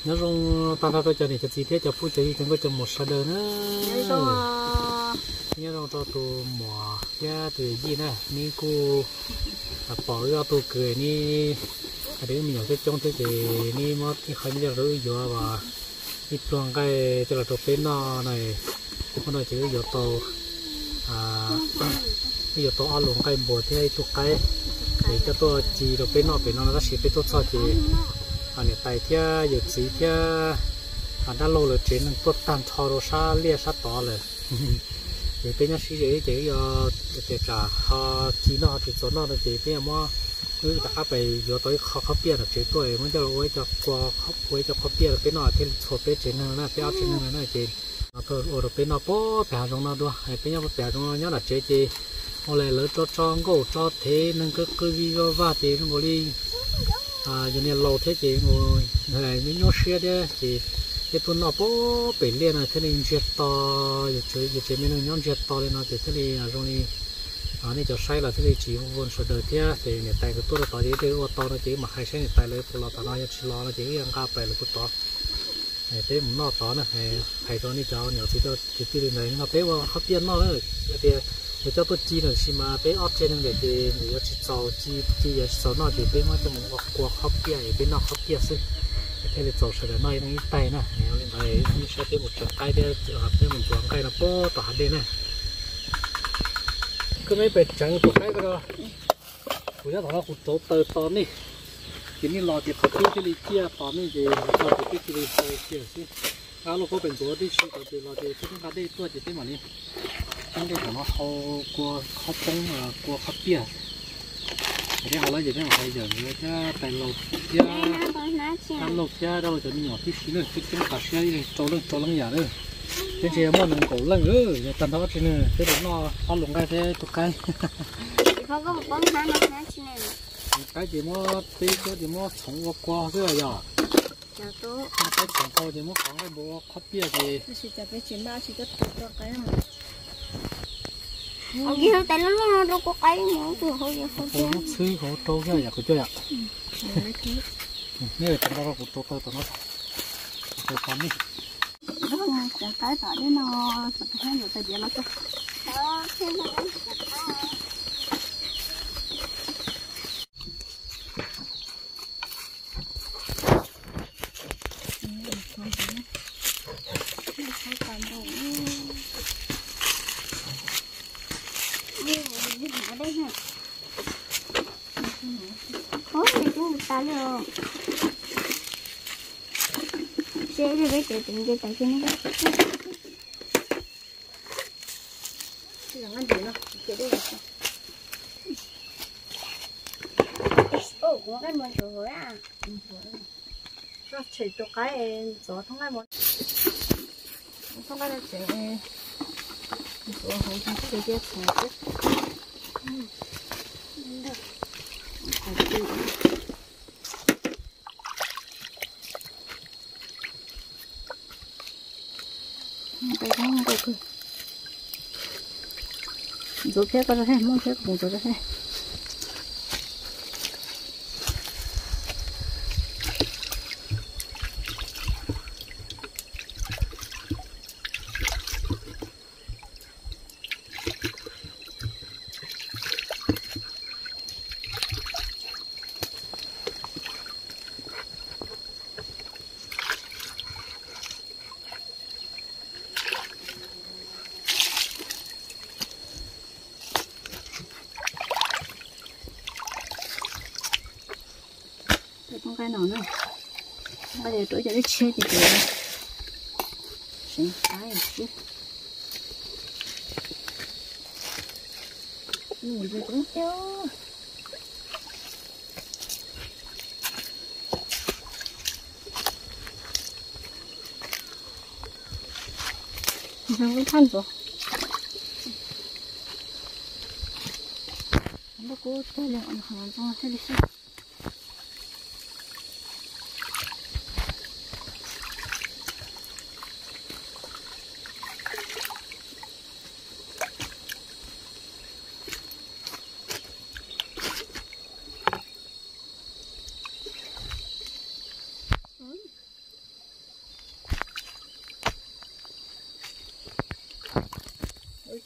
nhớ rong ta tôi cho này cho gì thế cho phụ cho gì chúng tôi cho một sao nữa nhớ rong cho tôi mỏ ya từ gì nè ní cô bỏ ra tôi cười ní để mình nhận cái trong thế thì ní mất cái khơi như là rưỡi giờ và ít tuần cái cho là tôi bên nó này hôm nay chỉ giờ tôi bây giờ tôi ăn luôn cái bột thế tôi cái để cho tôi chỉ được bên nó nó sẽ bên tôi cho chị anh tại thế giờ chỉ thế anh đã lâu rồi trên tôi tan thò rồi sa lia sa to rồi thì bên nó sẽ chỉ giờ để trả họ chỉ nó thì số nó là chỉ bây mà cứ đã phải giờ tới khó bia là chỉ tôi mới cho lỗi cho qua cho khó bia là bên nó thì số bên trên nó bên trên nó chỉ tôi ở bên nó bó bẻ trong nó đua hay bên nó bẻ trong nó nhớ là chỉ hôm nay lỡ cho tròn gỗ cho thế nên cứ video va thì nó đi giờ này lâu thế chị ngồi này mới nhớ xe đấy chị cái tuần nó bó bể liền này thế nên jet to giờ chơi mình nhóm jet to lên nó thì thế này rồi này cho sai là thế này chỉ muốn sửa đời thế thì người ta cái tôi là tao chỉ ô tô nó chỉ mà hai xe người ta lấy phụ lo tao nói chỉ lo nó chỉ ăn cà phê là cũng to này thế mình nó to nữa hay cho này cháu nhiều thì cho cái này nó bé vào hấp dẫn nó nữa thì để cho tôi chi rồi xí mà bé ốp trên để cho chị cháu chi cháu nó thì bé nó cho mình qua hấp bia để bé nó hấp bia xí thế thì cháu sẽ nói nó tay nè lên đây mình sẽ thêm một chút cây để hấp thêm một chút cây nó bó tỏa đây nè cứ mấy bệt trắng một cái đó bây giờ nó cũng tốt từ to này cái này lò thì hấp bia cái này kia to này thì lò thì cái này kia xí kalau có bệnhตัวที่ชื่อตัวเราจะที่เราได้ตัวจะได้มาเนี่ยต้องได้ของเขากลัวเขาป้องกลัวเขาเปียกแต่เขาเลยจะได้มาใครเดี๋ยวนี้จะแต่เราจะทำเราจะมีหน่อที่ชิ้นเลยที่ต้องตัดเชือกโจลงอย่างเลยเช่นเช่นมันโกลังจะตัดทั้งชิ้นเลยที่เราเอาลงได้แค่ตุกไก่เขาก็ป้องกันนะชิ้นเลยไก่จะมั่วตีก็จะมั่วของวัวกว่าเสื้อยา chào tú cái sản phẩm thì muốn khoảng cái bộ khắp bia thì chỉ chào cái chuyện bao chỉ có cho cái mà ông kia tại nó đâu có cái nữa từ hồi giờ không có xứ có trâu cái gì cũng chơi ạ nếu chúng ta có trâu tao nó trâu con đi nó chẳng cái tại đấy nó sạch hết rồi tại vì nó có thế mà ta luôn xe thì cái chuyện tình cái tại nó cái là ăn gì nó cái đây là có cái món rồi à nó chỉ cho cái gió thông cái món thông cái là chỉ gió hồi trong cái kia thôi rồi phép vào đây mong phép cùng rồi đây con cái nào nữa bây giờ tôi cho nó chết thì được xin cái chứ nhìn về cũng tiêu nó cũng thân rồi nó cố tôi là ăn hàng trong thế đi xem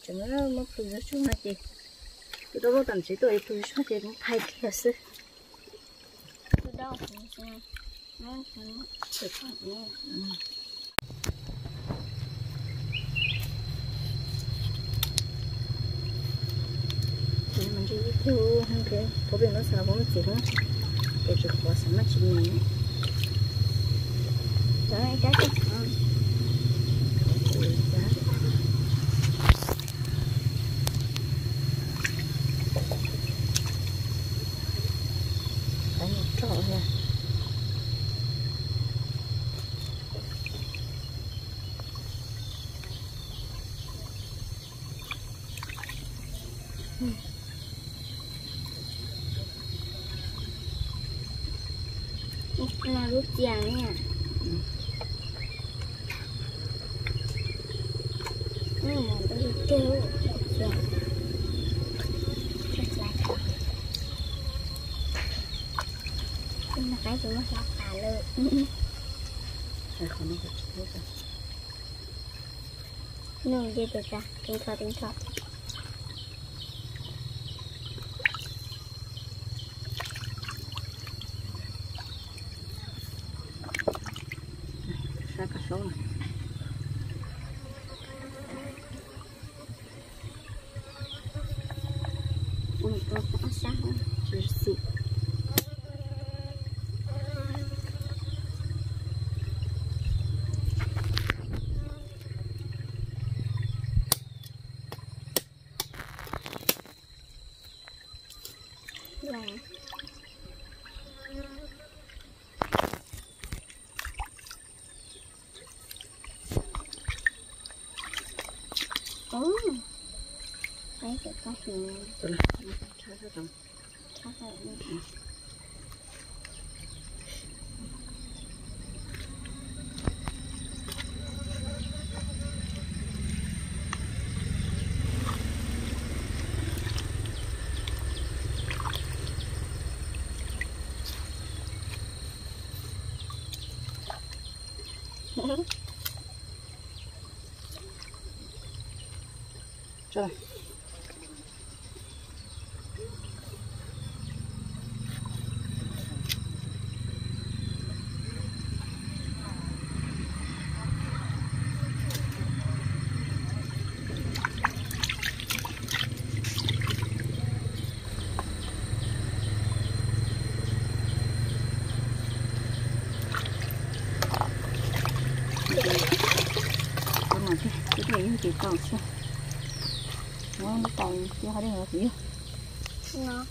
chẳng nó một phụ nữ chung là chị tôi đâu có tầm chỉ tôi phụ nữ chung thì cũng thay thiệt sự tôi đâu cũng xem nó cũng chỉ còn nhé mình chỉ theo hàng cái phổ biến nó sao cũng chỉ không để chỉ có sản phẩm chính này đấy cái cái một trò nha là lúc già nha tôi kêu nhưng mà cái chúng nó sao phá lên không biết được nương gì được ra tính thọ ra cả số này tôi đã sáng chỉ xịt đấy cái cá hình tôi làm cho nó trồng cho nó rồi cái này chỉ còn sao nó còn chưa hay được gì nó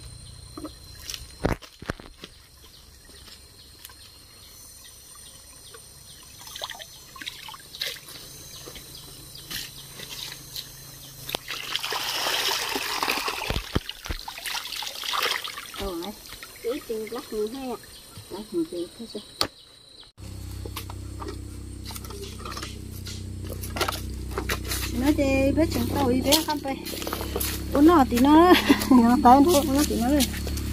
rồi cái tiền lắc mình hay ạ lắc mình tiền thế sao nó chơi bé chẳng tao ý bé không phải nó thì nó tay thôi nó thì nó lên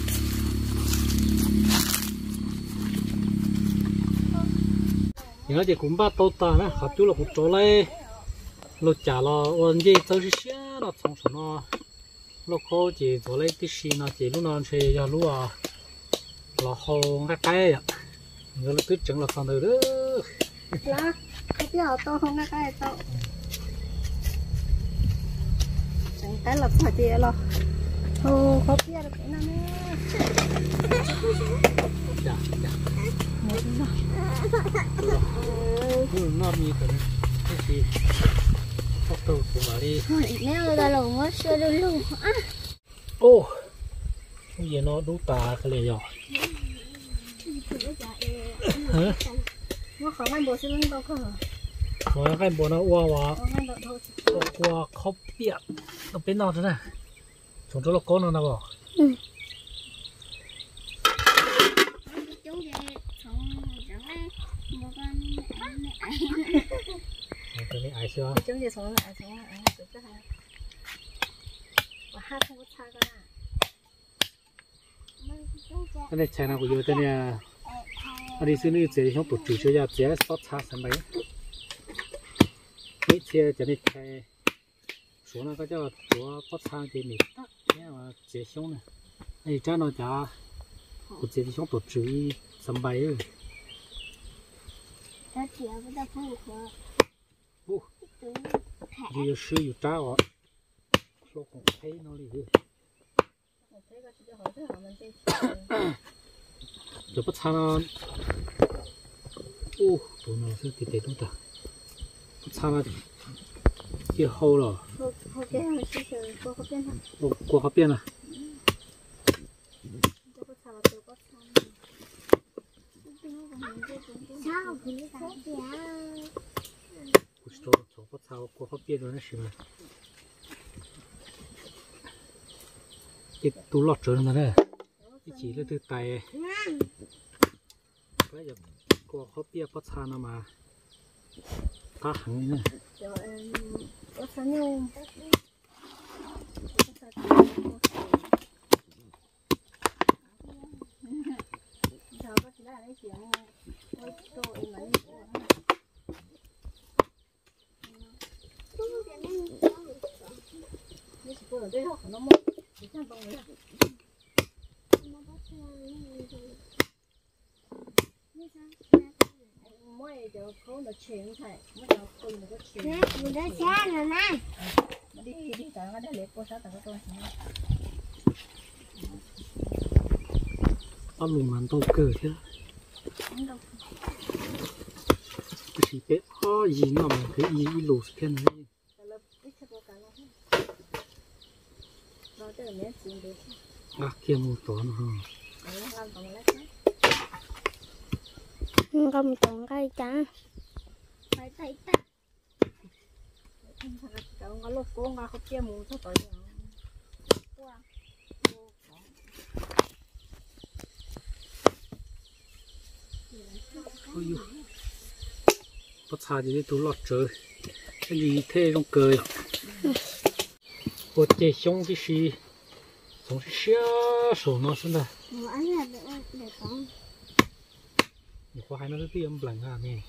thì nó chỉ cũng bắt tàu ta nè họ chú là cũng chỗ lấy lột chả là ôn gì tao chỉ xé nó xong xong nó có chỉ chỗ lấy cái gì nó chỉ lúc nào chơi giờ lúc là hồng cái ạ người là cứ chẳng là xong rồi đó lá cái giờ tao không cái tao chẳng cái là phải gì lo thôi khó kia được cái nào nè dạ nó mi cái gì tao tao cũng mà đi nếu là lồng nó chưa được luôn ô cái gì nó đủ tà cái này rồi hả nó khó ngay bộ xin lên đâu cơ rồi cái bộ nó qua khóc bịa nó bên nào thế này chúng tôi là con nó nào bỏ cái này ai chưa chúng gì sống lại tự cái này và hát không có xa cái này này chai nào của tôi này anh đi xin đi chơi không tổ chức chơi ra chơi sót xa sân bay cái chơi cho nên chơi chỗ nó có cho chỗ có sang thì mình tắt nhé mà chế xong này này cha nó chả của chế xong tổ chức sắm bay rồi giờ sử dụng trái họ số không thấy nó đi giờ bắt sang nó tụi nó sẽ bị tệ đúng ta bắt sang nó kia hậu rồi qua học biên à chỗ bắt sao qua học biên rồi nó xí mà cái tủ lót trở nó đây cái chỉ là từ tay cái giờ qua học biên bắt sao nó mà phá hỏng nữa ăn lùm ăn tôm cờ thế cái gì bé gì nó mà cái gì lù cái này kia một tổ nó không trồng cây trắng bắt xa gì tủ lót trời cái gì thế trong cười một chế xong cái gì xong xía sổ nó xuống đây có hai nó cái âm lạnh à nè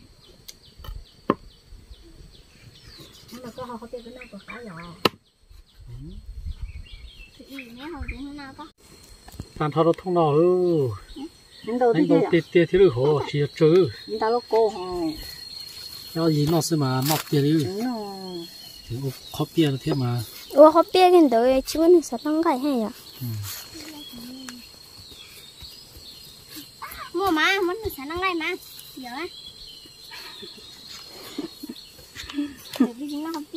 nó có họ cái nào có khá nhỏ tàn thao nó thông nào ư anh đâu tiệt tiệt thế được hổ chỉ trừ anh ta lúc cô hả nó gì nó sẽ mà nọc tiệt đi thì khó bia nó thế mà khó bia cái đấy chỉ muốn sẽ tăng cái hay à mua mà muốn sẽ tăng cái mà giờ á để đi nó khó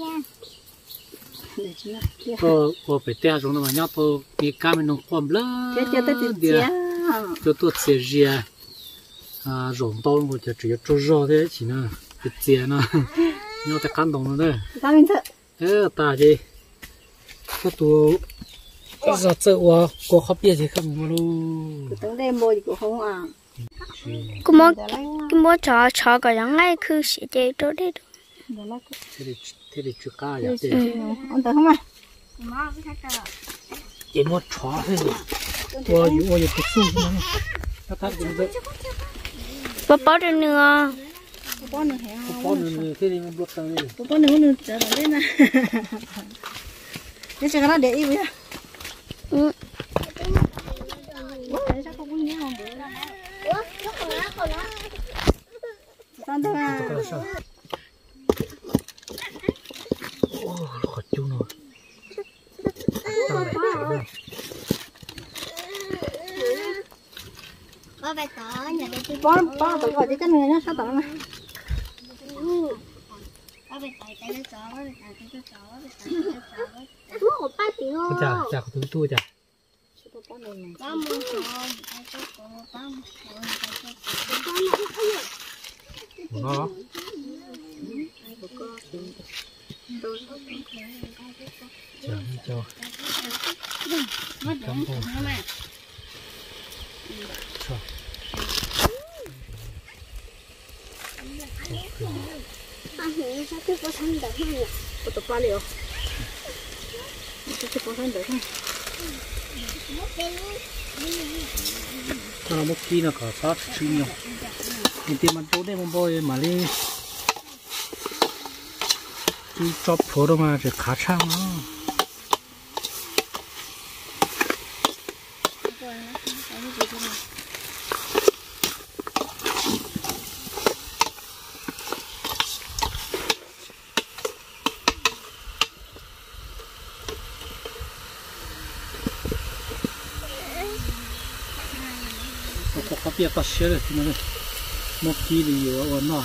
bia cô phải tea xuống nó mà nhóc cô cái cam nó quầm lớn cho tôi sẽ ria rộng to một cái chỉ cho rau thế chỉ là cái chè nó nhau ta cắn đồng nó đấy ta gì cái tôi cái giọt sữa cô hấp bia gì không mà luôn tưởng đây mua gì cũng không à cái mua chó cái giống ngay cứ sẽ chơi chỗ đấy thế thì chưa cá vậy thế anh tưởng không à cái mua chó thế gì我有不舒服呢，他怎么的？ 包着呢。 包呢， 这里面不生的。 包呢，我这到这呢。你这个那得一位啊？我等一下，我你好。好了。上头啊。 哇，好久呢。当然谁呢？ Bó tự gọi cái người nó sao tự mà. Chà, có tôi chà. Nó. Chà, cho. Cảm ơn. Sao cái có thân được không nhỉ? Có tập ba liệu. Cái có thân được không? Nó một khi nó có sót chữ nhiều. Thì tìm ăn tốt đây một bôi mà đi. cái chóp phố đó mà chỉ khá sang nó có biết có xe rồi thì nó một ký thì nhiều ở nó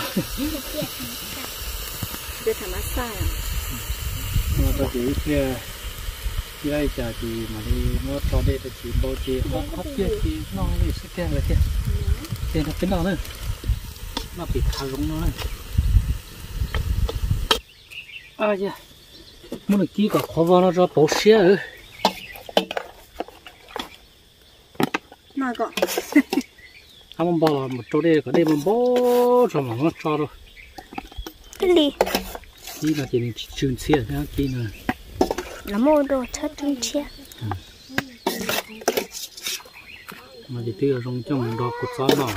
để thằng massage à nó có chỉ kia kia đây chả thì mà đi nó cho đây thì chỉ bao chỉ họ biết thì nó đi sẽ keng rồi kia kia nó cái nào nữa nó bị tháo rung nó này à dạ muốn được ký cả khó vào nó cho bảo xe rồi mà gọi không bao một chỗ đây có đây một bó cho mà nó cho đâu cái gì ký là chỉ chừng xe nữa ký nữa là mua đồ thất trung chia mà chỉ tiêu trong trong đó cột gió nhỏ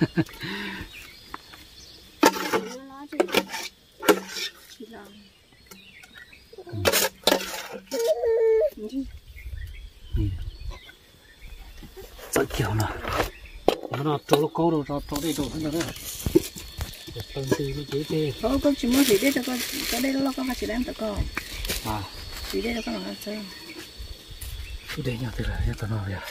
rất kiểu nào nó chỗ cố đâu chỗ đây chỗ hơn nữa từng tí cái chế thế có chỉ muốn gì đấy cho con cái đây nó có phải chỉ đang tự con à gì đây nó có làm sao cái đây nhau từ là tao nói vậy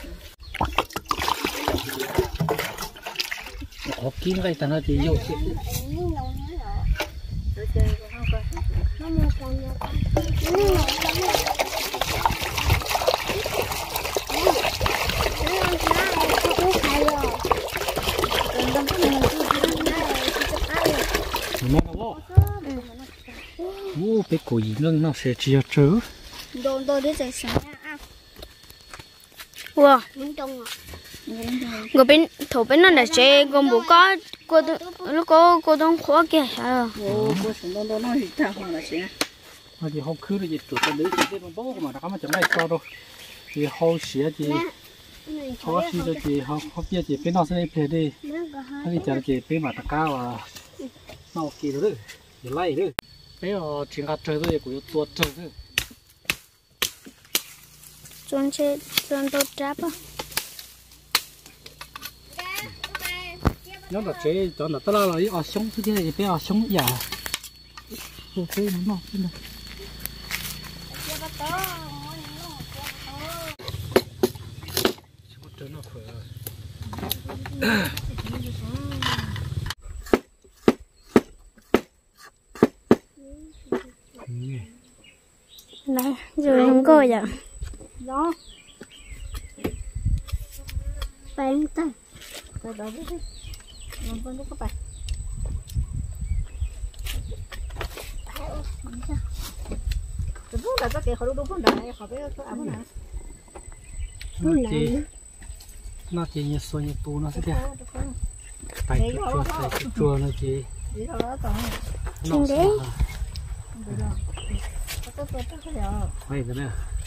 có kín cái tao nói thì vô nó vô ô cái cổ gì nó sẽ chia chớ đồ để giải sáng à wow người bên thủ bên nó là chơi còn bố có cô đông khó kìa hả cô xuống đó nó thì thằng hoàng là gì mà thì không cứ là gì tụi tao lấy cái bằng bố mà nó không chẳng này sao đâu thì hậu xía thì hậu xí rồi thì hậu biết thì bên nó sẽ đi đi cái chả thì bên mà ta cao à nó kỳ rồi để lấy rồi bây giờ chỉ ngắt trời rồi cũng tua trời rồi chọn đồ trap à nó là chế cho nó tao là ở sống cái này bây giờ sống giả ok nó thế này nó khỏe này rồi không có vậy đó bánh tay cái đó biết mình vẫn có bài cái bút là cái họ đúng không đấy họ biết cái áo này nó chỉ như xoay như tu nó sẽ thế tay chua nó chỉ chừng đấy quay cái này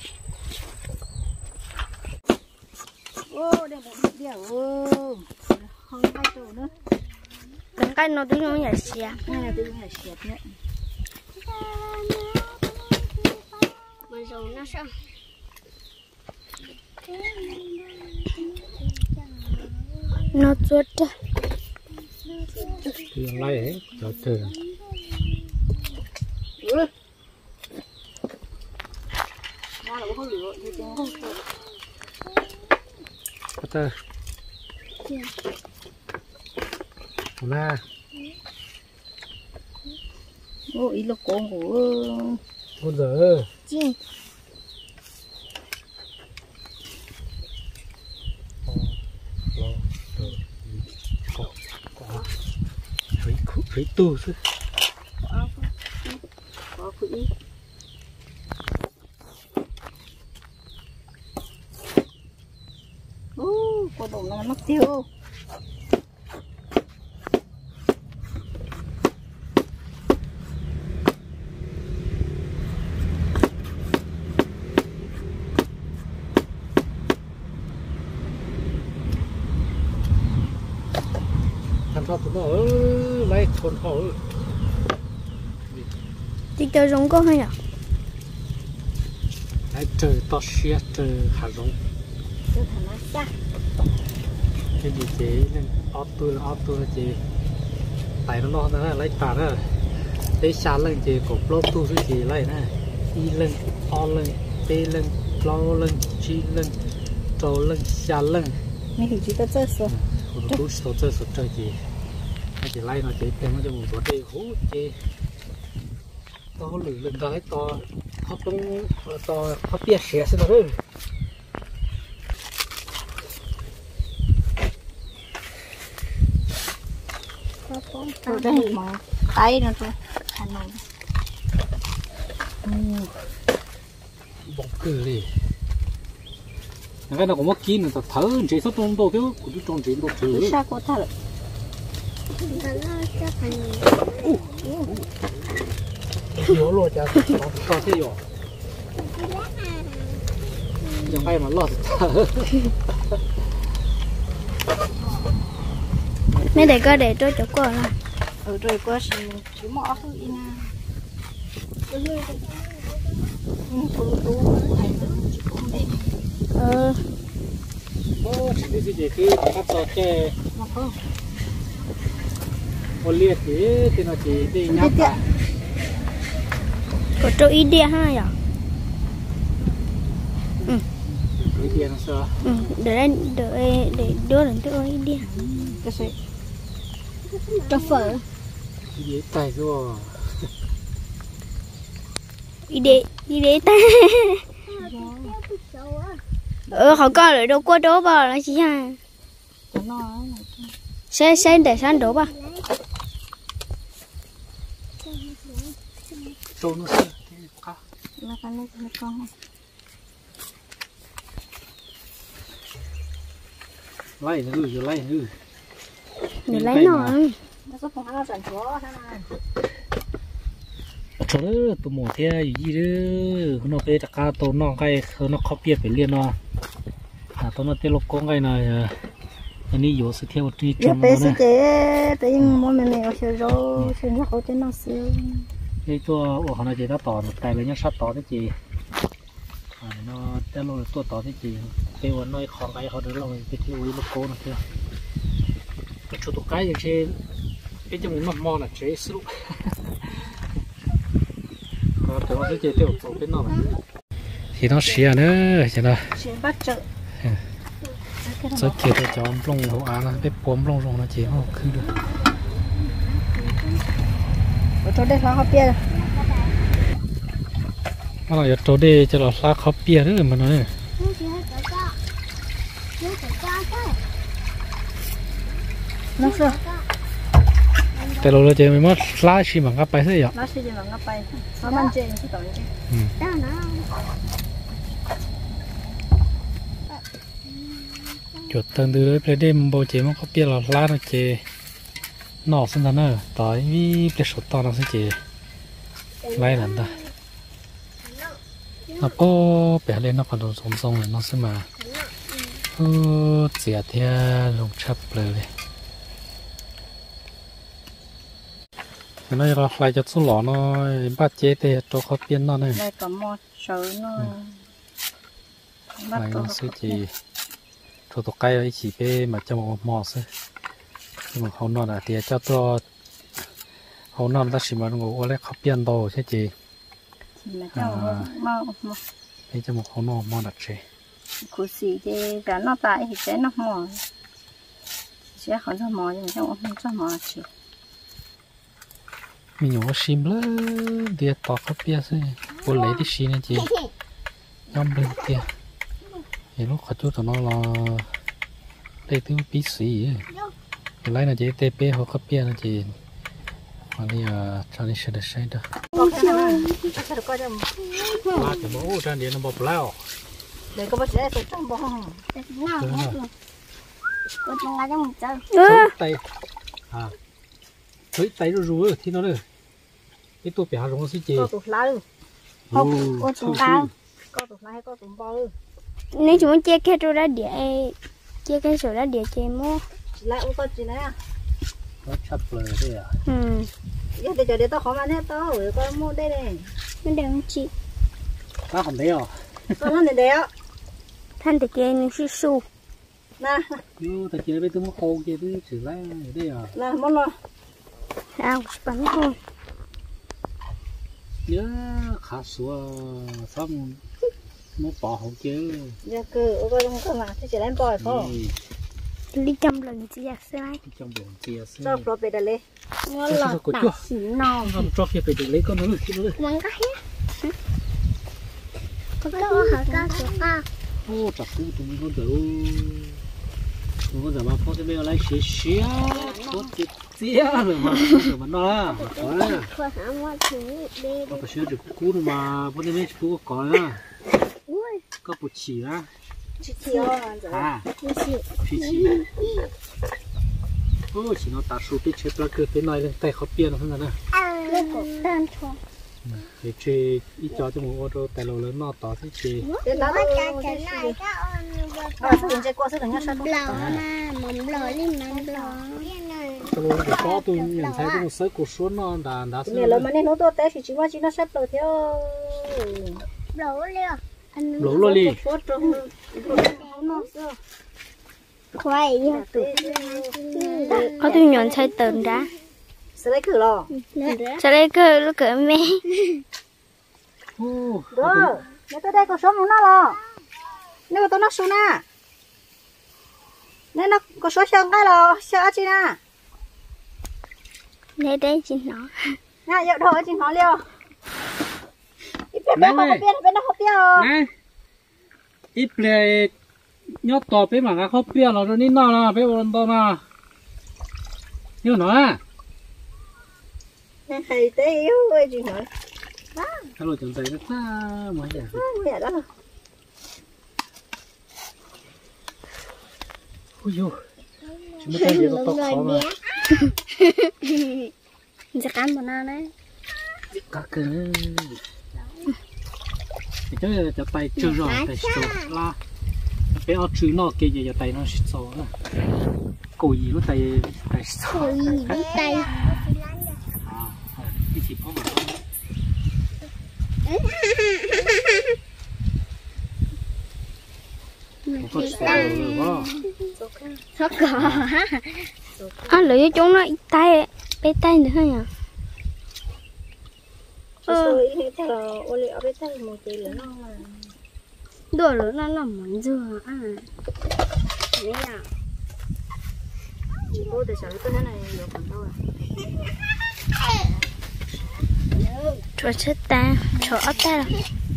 ô đây một điều ô không hai chỗ nữa cái nó tôi không nhảy xe này là tôi phải xịt nữa mà rồi nó sao nó chuột thì lấy hết cho từ nó là không lựa thì không ta na ô ý là con của con giờ chim thấy tu chứ có quỹ cô đồng nó mất tiêu thằng sao tụi nó lấy con họ chỉ cho giống có hay à cái trời to xía trời hạt giống Cho thằng nó xa. cái gì chế nên ót tôi là chế tại nó lo nữa lấy tạt nữa để xa lên chế cổ lốp tu suy chế lấy nè y lên o lên tê lên lo lên chi lên trâu lên xa lên Mình thì chỉ có chơi số. hồi lúc tôi chơi sụt chơi chế cái chế lấy nó chế thêm nó cho một số chế hú chế to lử lên đó to họ tung to họ bia xẻ xin rồi Rồi đây mà tay nó thôi. Thành này. bọc cửa đi cái nào cũng mất kín là thở chỉ số trong đồ thiếu cũng trong chỉ đồ chữ Sao có thật? nhiều luôn cha to thế rồi chẳng phải mà lo mấy để có để tôi cho cô là Ở rồi có chỉ mỏ thôi na. chỉ để cái bắt cho che ô liệt thì nó chỉ đi nhát có cho ít đi ha à cái tiền nó sao để đưa đến tôi ít đi Cái gì? Cho phở. cái gì tài rồi ít đi ta họ coi lại đâu có đố vào là chị ha sẽ để sáng đố vào trâu nó sao Là cái này là con. lấy nữa rồi lấy nữa để lấy nó Nó có phong nó chẳng có thế này. chỗ đó tụi mồ thế gì đó nó bé cả tụi nó cái nó copy phải liền nó tụi nó tên lục con cái này anh đi vô sự theo đi Giờ trong bé nó sẽ này chế tự nhiên mỗi mình này sẽ rồi sẽ nhắc ở trên nó xíu. cáiตัวhọ nói chỉ đã tỏ một tay lấy nhá sát tỏ thế chị nó tên lụcตัวtỏ thế chị cáiวันnóiของcái họ được rồi cái thiếu lục cô nó kia cái chỗ tụi cáiอย่างเช่นcái trong mình mò là chế sưu thì nó sẽ chế tiêu tổ bên nào thì nó xìa nữa chứ nào Sẽ bắt chợ. sẽ kia để cho ông lông hậu á nó biết bấm lông rồi nó chế nó cứ được Ở chỗ đây là họ bia. nó là chỗ đây cho là lá khó bia nữa mà nói Nó sao? แต่เราเลยเจอไม่มาล้าชิมังกับไปใช่ไหม Nó sẽ dừng nó bay. Nó mang trên cái tội chứ. chuột từng từ đấy về đêm bầu chế mà có biết là lá nó chế nọ sinh thân nữa tại vì để sốt to nó sẽ chế lấy lần ta nó có bẻ lên nó còn đồ sống xong rồi nó sẽ mà chè theo lồng chắpเลยnó là phải cho số lọ nó bắt chế thì cho khó biến nó này Đây có một số nó. Bắt này có nó sẽ chỉ cho tụi cây ấy chỉ về mà cho một mỏ thôi nhưng mà họ nói là thì cho tôi họ nói ta chỉ mà ngủ lấy khó biến đồ chứ chị Mà cho mau để cho một họ nói mỏ đặt chế củ xì thì đã nó tại thì sẽ nó mò. Sẽ khỏi cho mò nhưng mà không cho mò chỉ. mình nhổ sim lắm đi tỏ khó biến thôi cô lấy đi xí này chị nhom lên kia thì lúc họ chú tụi nó là đây thứ bí xì thì lấy là chị TP họ khó biến là chị mà đi cho đi sẽ được xây được Có cái nào? Sẽ được coi cho. ba cái bố trên điện nó bọc lao Để có bớt sẽ trong bông. Có trong ngay trong chơi. tay thấy tay nó rú thì nó được cái tôi phải dùng nó xí chị Có tụt lá. Không, có tụt lá. Có tụt lá hay có tụt bò. nếu chúng chia cái chỗ đó để chia cái chỗ đó để chơi mua Lại ô có gì đấy à? nó chặt lời đấy à giờ để cho để tao khó mà nè tao rồi con mua đây này mình đang chị cá không đấy à con ăn để đó thanh thì kia những su su nè chứ ta chơi với tôi muốn khô chơi với xử lý đấy à nè món lo à bắn thôi nhớ khá xua xong nó bỏ hậu chứ giờ cứ ở coi không mà thì chỉ làm bò thôi đi trong lần chị giặt sai trong bồn chia cho pro về đây ngon lọt tạt xỉ nòng không cho kia phải được lấy con nữa kia nữa ngon cái hết có hả ca số ca ô chặt cú tụi mình con giờ mà phong sẽ bây lấy xí xí có chết xía rồi mà nó có đấy có hả mua thứ đi có phải sửa được cú mà phong sẽ mấy cú có á có bột chỉ á chỉ thiếu à chỉ ô chỉ nó ta số cái chế plug cái này lên tay khó biến hơn nữa lên cổ tan cho để chơi ít cho một ô tô tài lô lớn nó tỏ thế chơi để nó sử dụng chơi qua sử dụng nhá sao lò mà mắm lò lên mắm lò tôi để có tôi nhìn thấy tôi sới cuộc xuống nó đã nè lớn mà nên nó to té thì chỉ nó sắp rồi theo lỗ lỗ đi khoai có tôi nhọn sai tờn đã sẽ lấy cửa lò sẽ lấy cơ nó cỡ mẹ đó nếu tôi đây có số nó lò nếu tôi nó số nè nên nó có số chân cái lò sợ chi nè đây đây chị nó nè dạo thôi chị nó liều bên nó hộp tiêu nè ít plei nhớ tỏ bé mà không biết là nó nín nó bé bọn nó na nhớ nó à hay té yếu ơi chị nói hello chẳng thấy nó xa mà vậy mẹ đó ui dồi chúng ta thấy nó to khó mà sẽ cắn bọn nó đấy các cái cái là cho tay chưa rồi tay sâu la bé ở chữ nó kia giờ tay nó sâu nữa cổ gì nó tay sâu cổ gì tay cái gì có mà có sâu rồi đó nó cò lưỡi chúng nó tay bé tay nữa nhỉ rồi thế là ô liu bé tay một tí nữa nó mà đùa lớn nó làm món dừa à đấy à chị cô từ sáng tới thế này được còn đâu à cho chết ta cho ớt ta là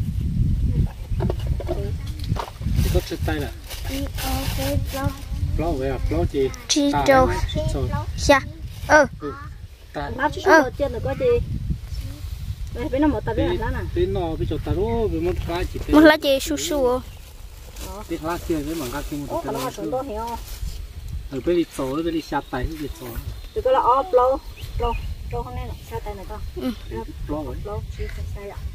có chết tay là plau về à plau gì chi trâu xa nó chỉ đầu tiên là có gì đây bên nó một tập bên là bên nó bên chỗ ta đó bên một lá chè su su bên lá kia bên mảng kia một cái nó sống to hiểu ở bên đi sổ bên đi sát tay bên đi sổ từ cái là plau không nên là sát tay này con plau vậy plau chỉ sai ạ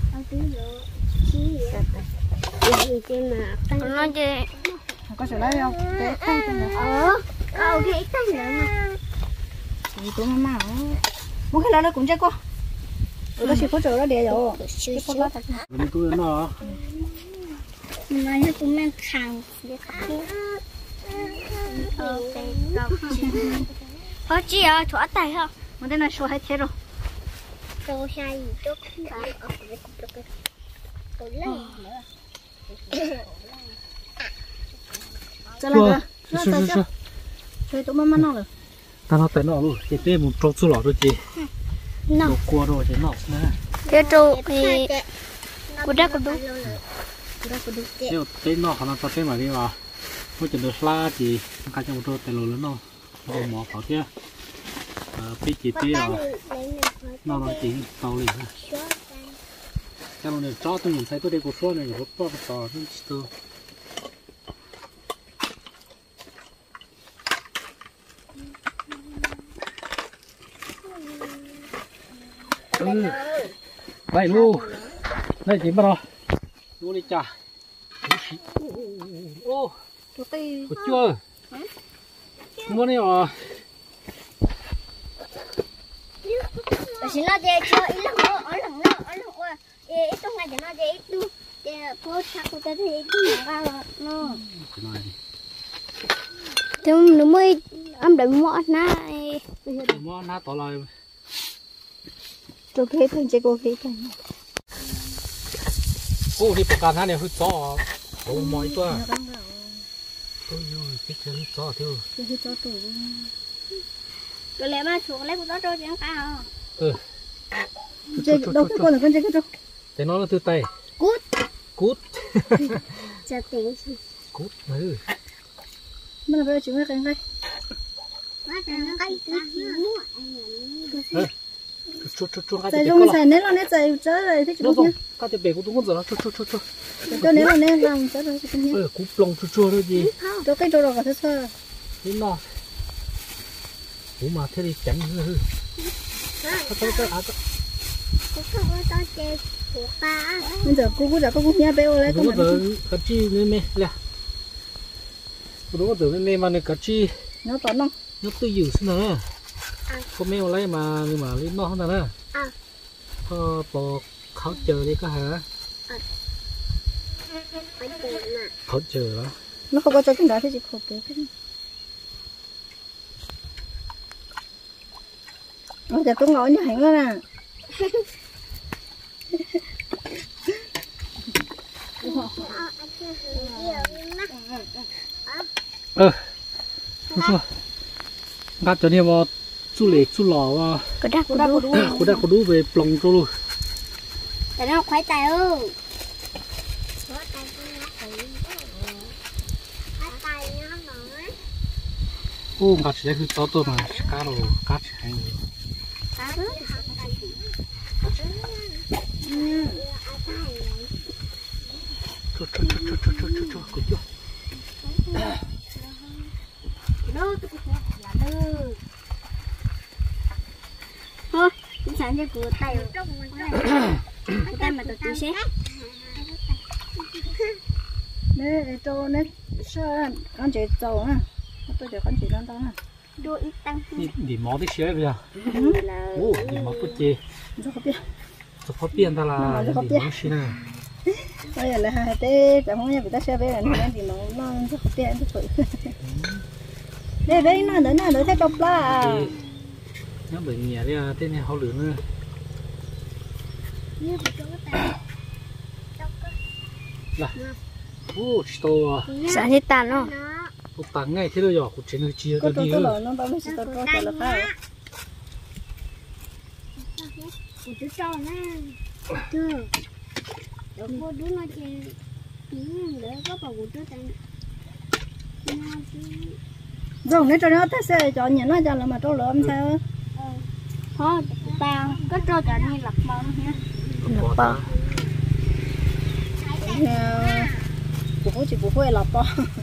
nó chè có sửa lấy không cái tay cái này cái tay nữa mà thì tụi mama muốn cái đó cũng chắc quá nó chỉ có chỗ đó để rồi bên tôi nó mà nó cũng mang khang có chị à thỏa tay không mà đây là số hai thế rồi số hai chút cho lên nữa chơi tụi mama nó rồi ta nó tới nó luôn cái bé một trâu số lọ rồi chị nó qua rồi thì nó nữa cái trâu thì của đất của đúng nếu tới nó họ nó tới tới mà đi vào mới chừng được la thì cái trong một trâu tới lớn nó rồi mỏ vào kia phía chị phía nó chỉ tàu liền cái này cho tôi nhìn thấy tôi đây có số này có to to rất to vậy luôn đây chị bắt đầu luôn đi chà ô có chưa mua này à chỉ nó chơi cho ít lắm ở lần ít trong ngày cho nó chơi ít tu phố sắc của cái thì ít nào nó chúng nó mới âm đợi mỏ na tỏ lại tôi thấy thôi chơi cô thấy thôi cô điประกันท่านเนี่ยคือจ่อโอ้มอยตัวโอ้ยพี่เจอจ่อเถอะ chơi cho tủ rồi lại mà xuống lấy của nó trôi chẳng cao chơi đâu cái con là con chơi cái đâu แต่น้องเราถือไต cút กูดจะตีสิกูดเออมันไปchịu cái này ว่าแต่nó cáiตีมั่วชุดๆๆ chạy dùng chạy nén là chạy chơi rồi thế chịu nhá ก็จะเบรกกูตุ้งก็จะชุด cho nén là nén làm chơi rồi chịu nhá กูปลงชัวๆเลยจี cho cái chỗ đó có thể chơi นี่นอหูมาเท่ดีจังเลยเขาก็อาจจะ cũng không có to chơi của ta bây giờ cô giờ cô nhá béo lấy กูก็เจอกัจจีนี่ไหมเลยกูก็เจอไม่มาในกัจจี nó to non ยกตัวอยู่สินะเขาไม่เอาอะไรมาหรือมาลิ้นนอกนั่นนะพอปอกเขาเจอดีก็หา phải tiền mà เขาเจอแล้ว nó không có cho cái đó thì chỉ khổ cái nó giờ tôi ngồi như hạnh đó nè งัดจนเนี่ยว่าสู้เหล็กสู้หล่อว่า có đắt กูได้กูดูไปปลงตัวลูกแต่nó khoái tay ơi โอ้กัดใช้คือตัวมาการโลกัดใช้ชุดกูเยอะ thôi chúng sản cho cửa tay của tay mà tụi xé nè cho nè sao con chị trâu á tôi cho con chị lên đó nè đôi ít tăng นี่หมอที่เชื้อไปอ่ะโอ้นี่หมอปุ๊บเจ cho có biết จะพอเปลี่ยนตลาดนี่หมอชิน่ะ bây giờ là hai téแต่ห้องเนี่ยไปตัดเสื้อไปแล้วนี่ดีน้องจะเขาเปลี่ยนจะสวยเด้น่าเดี๋ยวแค่จบละ nếu bởi nhẹ đi tên này họ lửa nữa là ô to sản hết tàn nó cô tăng ngay thế rồi nhỏ của trên hơi chia có cái gì nữa nó bao nhiêu to cho là phải của chú trò nè chưa rồi cô đứa nó chơi để có bảo của chú tặng rồi nếu cho nó test xe cho nhẹ nó cho là mà trâu lợm sao thôi tao có trò cho như lật bò nha lật bò bố chỉ bố phơi lọt to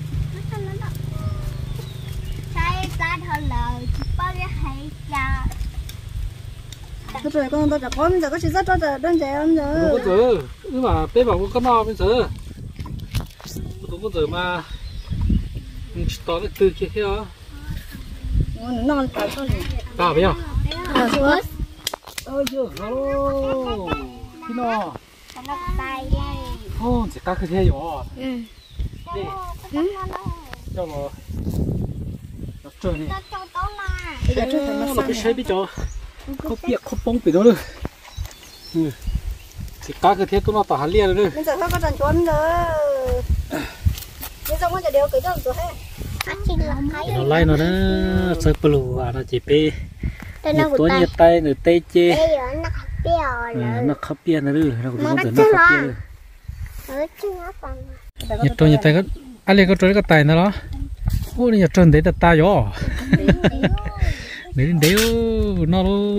sai ta thôi lời bao cái hay cha thôi rồi con tôi con bây giờ có chỉ rất cho đơn giản không giờ có giờ nhưng mà bé bảo con no bây giờ tôi có giờ mà to cái từ kia kia non phải thôi à bây giờ ơi chưa alo khi nào nó tay đây ô chỉ các cái thế rồi đi cho mà nó chơi này bây giờ chơi nó cái xe bây giờ không biết không bông bị đâu nữa chỉ các cái thế tôi nó tỏ hẳn liền rồi bây giờ nó có tròn trốn rồi bây giờ nóจะเดียวcái đó rồi hết nó lấy nó sơ plu à nó chỉ peตัวนี้ไตหรือเตเจnó khắp bia nữa nó cũng không nó khắp bia nhặt trôi nhặt tay có anh lấy cái trôi cái tay nó đó ô nhặt trôi đấy là ta gió đấy đấy nó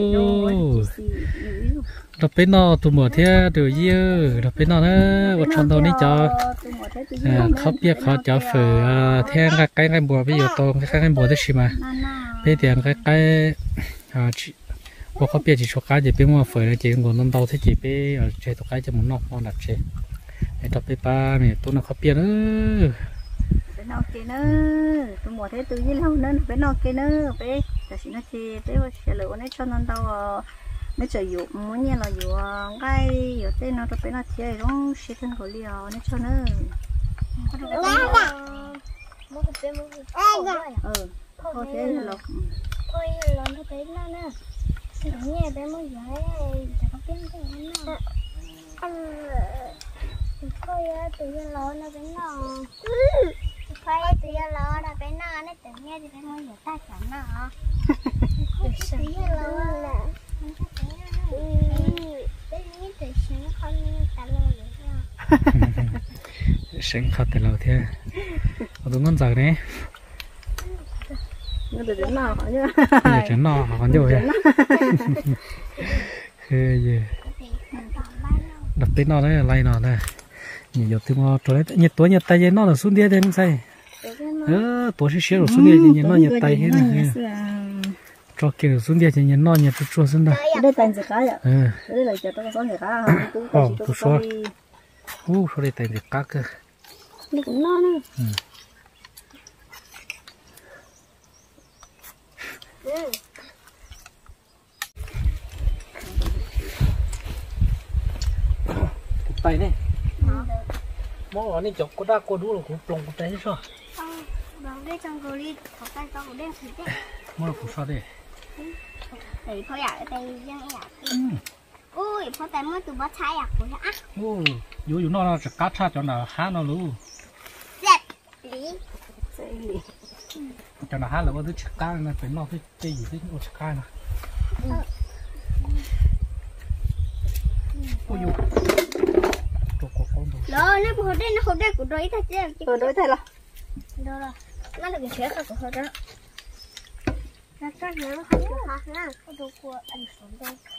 nó bên nó tụi mỏ thế điều gì nó bên nó vật trong đầu này cho khắp bia khó cho phở theo cái bùa bây giờ to cái bùa đấy mà bây giờ cái bố có biết chỉ số cái gì biết mà phải là chỉ còn nông đâu thế chỉ biết ở chơi tụi cái cho muốn nọc ngon đặt chơi để tập biết ba này tôi nó khó biết nữa bên nọ kia nữa tôi mua thế từ dưới lâu nữa bên nọ kia nữa bé là chỉ nó chi bé sẽ lựa nó cho nông đâu nó chờ dụ muốn nghe là dụ cái dụ tên nó phải nó chơi cũng sẽ thân khổ liều nó cho nó thôi thế là thôi lần nó thấy nó nè nghe bé mới giỏi chả có tiếng cái nó thôi tự nhiên lo nó bé nó thôi tự nhiên lo nó bé nó tự nghe thì bé mới giỏi ta chẳng nó tự nhiên lo là sinh khát từ lâu thế, ở đúng ngon giỏi đấy, nó được đến nào hả nhá, đến nào còn nhiều vậy, gì, đập tới nó đấy là lay nó này, nhiều thứ mà tối nhiệt tay vậy nó là xuống đĩa đến say, tối sẽ rồi xuống đĩa thì nó nhiệt tay hết này. Cho kiểu xuống địa thì nhìn nó nhiệt chua xuống đây. Đây tay gì cá vậy? Đây là cho tôi có gì cá không? Tôi số. Số đây tay gì cá cơ. Đây cũng non nữa. Tay này. Món này chọc có đa có đủ là cũng plong cũng tay sao? Đây trong cái đi, có tay có đen thịt đấy. Món cũng sao đây? Thì thôi ạ, tay dân ạ. Ui, thôi tay mới từ bắt trái ạ của nó. Dù nó sẽ cắt ra cho nó há nó luôn. Dẹp, lý. Cho nó há là có thứ chả cá nó phải nó cái gì thế nó chả cá nè. Ôi dù. Đó, nó hồi đây của đôi thật chứ. Đôi thay là. Đó rồi. Nó là cái chuyện của hồi đó. Nó có nhớ không được hả? Nó có đồ của anh sống đây khổ.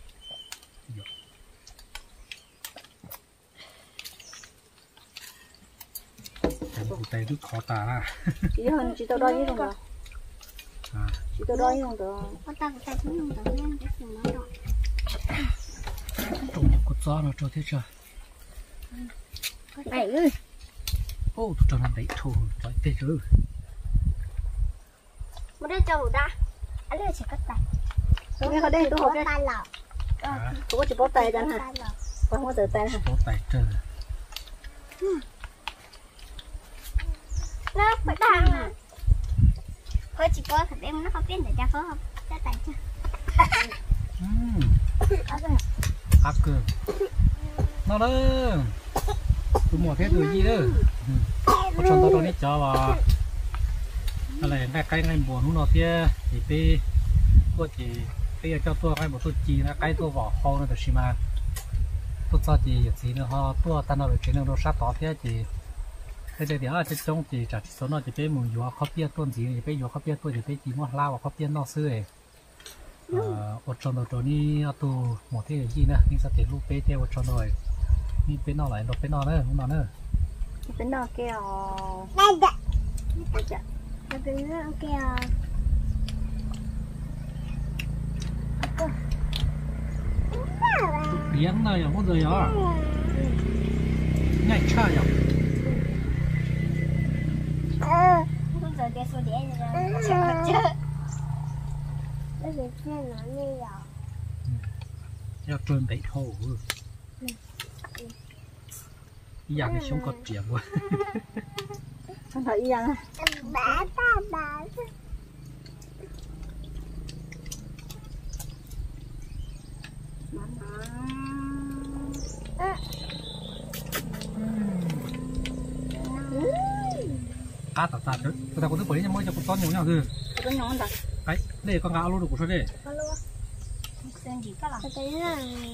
Cái tay rất khó tả ra. Chỉ tao đôi như không được. Chỉ tao đôi như không được. Con ta của tay cũng không được nha, cái chuyện đó rồi. Trông có gió nó cho thế chưa? Này ơi. Tôi cho nó đẩy thôi, đẩy tê chứ. Một đứa trâu ra. Anh đây chỉ có tay. Nghe ở đây tôi học đây. Tay lọ. Tôi chỉ bóp tay chẳng hả? Con có tự tay hả? Bóp tay trời. Nó phải đăng à. Thôi chỉ có thật em nó không biết để cho có không? Cho tay chưa? Ác cơ. Nó đó. Tôi mua thế từ gì đó. Có trong tôi đi cho vào. Nó là cái ngày buồn nó kia thì tôi chỉ bây giờ cho tôi cái một tôi chỉ là cái tôi vỏ khô nó được xí mà. Tôi cho chị gì nữa họ tôi ta nó được chỉ nó sát tỏ thế chị. Cái đây thì ở trên trong thì trả số nó chỉ biết muốn vừa khóc bia tuần gì thì biết vừa khóc bia tôi thì biết chỉ muốn lao và khóc bia nó xưa ấy. Ở trong đó đi tôi một thế gì nữa nhưng sao thì lúc bé theo trong rồi đi bé nó lại nó bé nó nữa không nó nữa. Bé nó kêu. Cái nó kêu. Điếng này không rồi à? Ngay cha à? Không giờ cái số điện rồi, chắc chứ. Bây giờ xe nó như vậy. Cho trơn đấy thôi. Giờ thì sống có chuyện quá. Không thấy gì à? Bà. Cá tạt đấy, tôi ta có thứ bấy nhưng mới cho con to nhiều nhau rồi. Có nhỏ không? Đấy, đây con gạo luôn được của sao đây? Có luôn. Xem gì các là cái là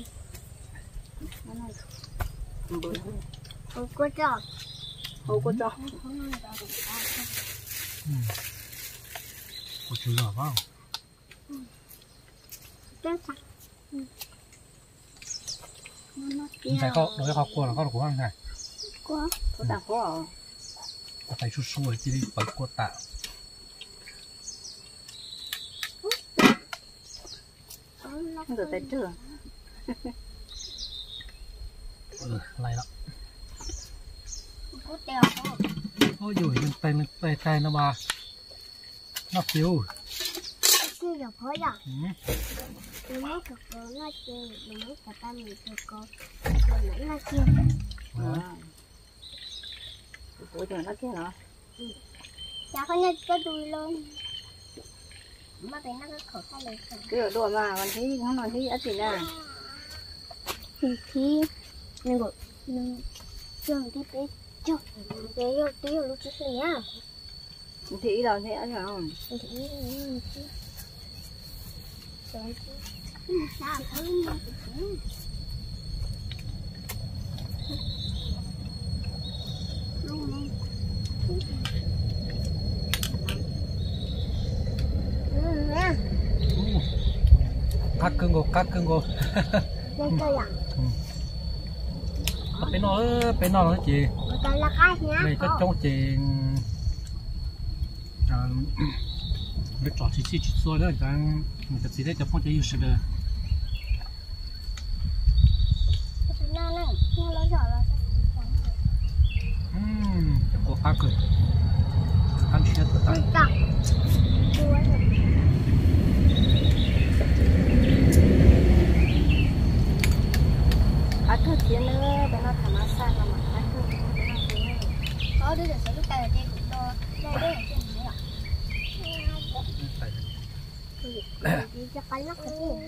hồ cô trò. Hồ cô trò. Có chữ giỏ vào. Chết sạch. Phải có đối học qua là có được của anh này. Có đặt có. Có phải chút xuôi chỉ đi bật của tạo. Không được tay chưa? Lại đó. Cút đeo. Ôi dồi, tay nó mà nó phiêu. giờ phơi à mình muốn cực cô nó chơi mình muốn cả ta mình cực cô mình nó chơi của trời nó kia hả chả có nhớ cái đuôi luôn mà bé nó có khổ cái này cái đồ mà mình thấy không nói thấy ít gì nè thì mình gọi mình chơi cái bé chơi bé yêu tí yêu lúc trước nhá mình thấy đâu thấy ăn không mình thấy sao thấy cắt cưng cô đây coi à bên nó nói chị cái là cái nhá này có trong chị cái trò chỉ xua đó rằng mình sẽ để cho phong chơi sự đời nó giỏi là cô phát cười ăn chết rồi tại ăn thử tiền nữa để nó thả massage mà ăn thử có đứa sẽ cái tay đây cũng to đây đi cho cái lắc cái gì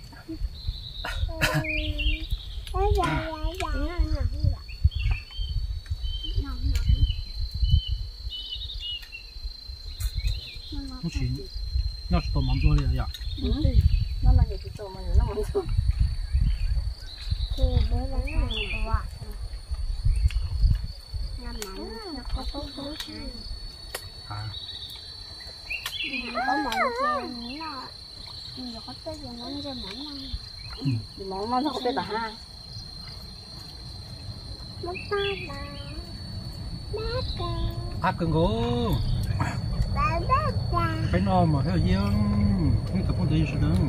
không chỉ nó chỉ tôm mắm rồi đấy ạ nó là những cái tôm mà nó mắm rồi thì bữa đó là quả năm nó có tốt tốt có một cái nó giờ có tới giờ nó ra món món nó không biết là ha nó ta phát cưng cô bên nó mà theo dương không tập phong chơi sự đời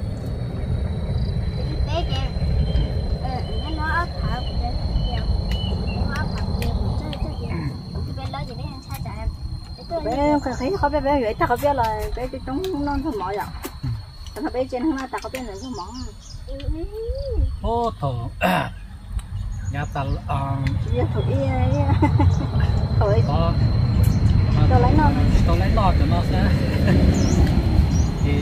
bé kìa nó ớt thở của bé kìa nó ớt thở kìa một chơi kìa thì bé lớn thì bé ăn xa chạy bé thấy khó bé vậy ta có biết là bé cái chúng non thơm mỏi à ta bé trên nó ta có biết là thơm mỏi ô thở nhà ta thổi thổi có tôi lấy nó cho nó sẽ thì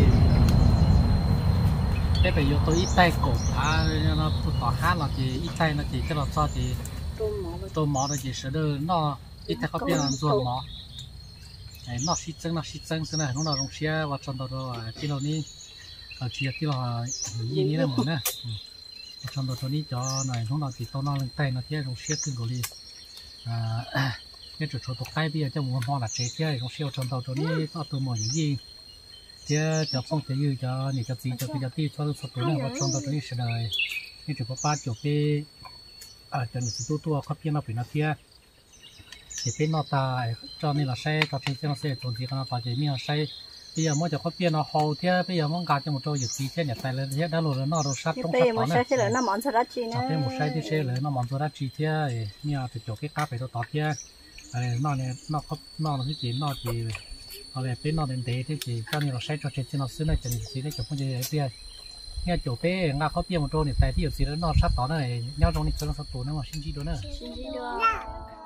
cái bây giờ tôi ít tay cổ nó tỏ hát là chỉ ít tay nó chỉ cái là sao thì tôi mỏ là chỉ sửa được nó ít tay có biết là ruộng mỏ nó xịt chân thế này nó rong xe và trong đó cái nào ní chỉ cái là gì ní là một nè trong đó tôi ní cho này nó thì tôi nó lên tay nó thế rong xe cưng gọi đi cái chỗ tôi cái bây giờ cho muốn hoa là chế thế rong xe trong đó tôi ní tôi mỏ gì thế cho phong thế như cho những cái gì cho cái gì cho số tuổi này và trong đó tôi ní sẽ đời cái chỗ có ba chỗ cái cho những tua có kia nó phải nó kia thì bên nó ta cho nên là xe ta thấy nó xe tồn gì nó ta chỉ miếng xe bây giờ mới cho có bên nó hậu thế bây giờ muốn gạt cho một chỗ dự gì thế nhặt tay lên thế đã rồi nó sát trong sát đó này xe nó món ra chi nè bên một xe thì xe lên nó món ra chi thế miếng thì chỗ cái cá phải nó thế nó này nó có nó cái gì nó thì họ lại bên nó đến đấy thì chỉ cho nên là xe cho trên nó xứ này chỉ gì đấy chỗ không gì đấy nghe chỗ bé ngã có bên một chỗ này tại thì dự gì nó sát đó này nhau trong này cho nó sát tổ nó mà xin chi đó nữa